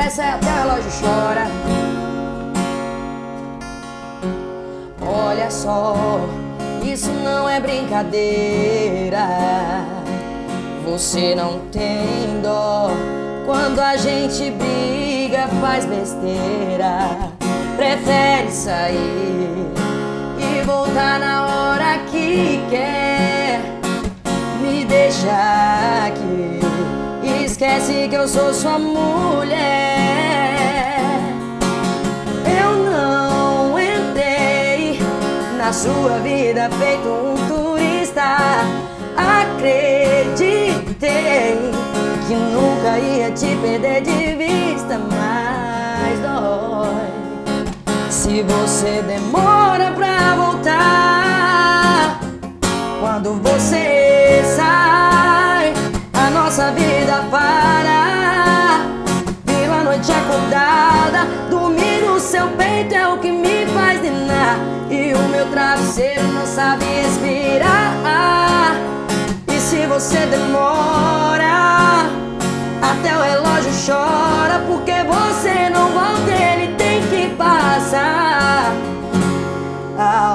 conversa e até o relógio chora. Olha só, isso não é brincadeira. Você não tem dó quando a gente briga, faz besteira. Prefere sair e voltar na hora que quer. Me deixa aqui, esquece que eu sou sua mulher. Eu não entrei na sua vida feito um turista. Acreditei que nunca ia te perder de vista, mas dói se você demora pra voltar. Quando você sai, a nossa vida para. Vivo a noite acordada, dormir no seu peito é o que me faz ninar. E o meu travesseiro não sabe respirar. E se você demora, até o relógio chora, porque você não volta, ele tem que passar.